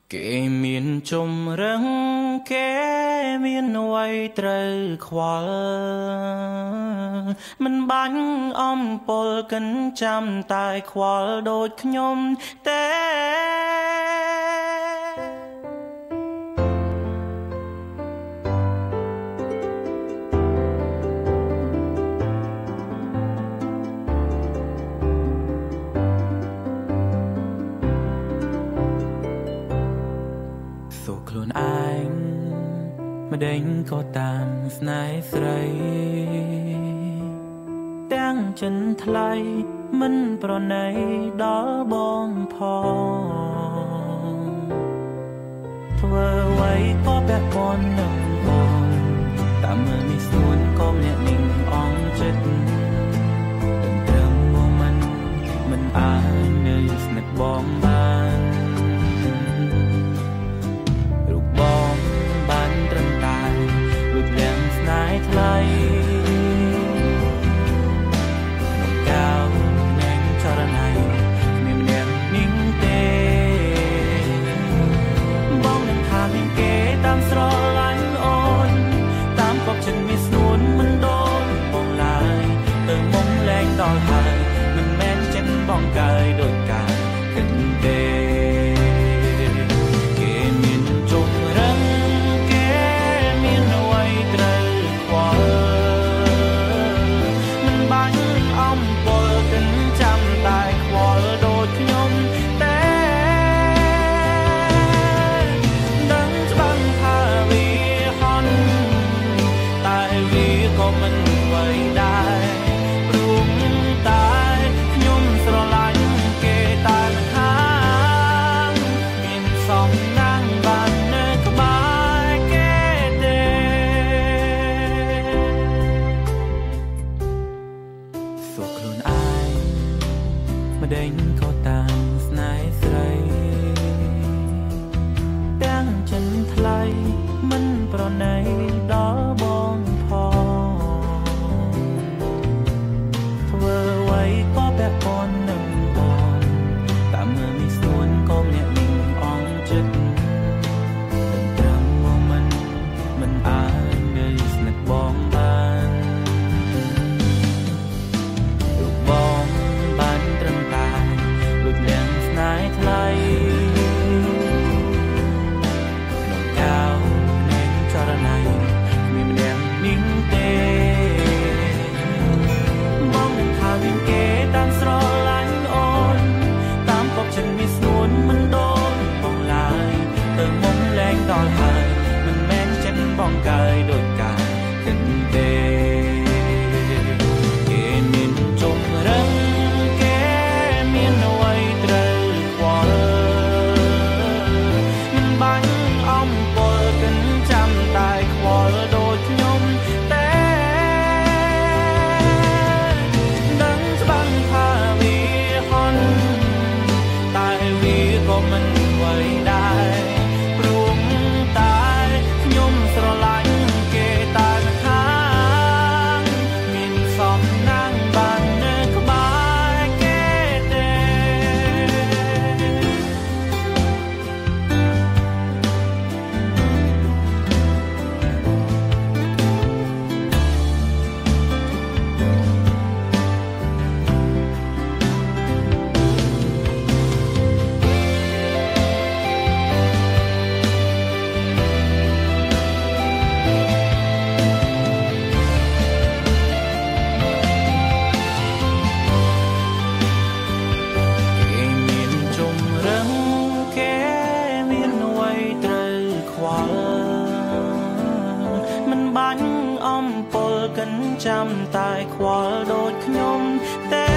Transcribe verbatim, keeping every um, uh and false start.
គេមានជំរឹងគេមានអ្វីត្រូវខ្វល់មិនបាញ់អំពលកិនចាំតែខ្វល់ដូចខ្ញុំទេខ្លួនឯងម្ដេចក៏តាមស្នេហ៍ស្រីទាំងចិនថ្លៃមិនប្រណីដល់បងផងធ្វើអ្វីក៏ពាក់ព័ន្ធនឹងបងតាមមើលនេះស្នួនក៏ម្នាក់នឹងអងចិត្តទាំងត្រឹមមកមិនមិនអាចនៅស្និទ្ធបងបានថ្លៃមកកៅនឹងចរណៃគ្មានម្នាក់នាងទេបងនឹងថាមានគេតាមស្រឡាញ់អូនតាមកុកចិត្តមានស្នួនមិនដូចបងឡើយទៅមុំលែងដល់ហើយមិនមែនចិត្តបងកើយដូចកាលគិនទេម្ដេចក៏តាមស្នេហ៍ស្រីទាំងចិនថ្លៃមិនប្រណីដល់បងផងធ្វើអ្វីក៏ពាក់ព័ន្ធនឹងបងតាមមើលនេះស្នួនក៏ម្នាក់នឹងអងចិត្តទាំងត្រឹមមកមិនមិនអាចនៅស្និទ្ធបងបានលោកបងបានត្រឹមតែដូចលៀងស្នេហ៍ថ្លៃក្នុងកៅនឹងចរណៃគ្មានម្នាក់នាងទេបងនឹងថាមានគេតាមស្រឡាញ់អូនតាមកុកចិត្តមានស្នួនមិនដូចបងឡើយទៅមុំលែងដល់ហើយមិនមែនចិត្តបងកើយដូចកាលគិនទេគេមានជំរឹងមិនបាញ់អំពលកិនចាំតែខ្វល់ដូចខ្ញុំទេ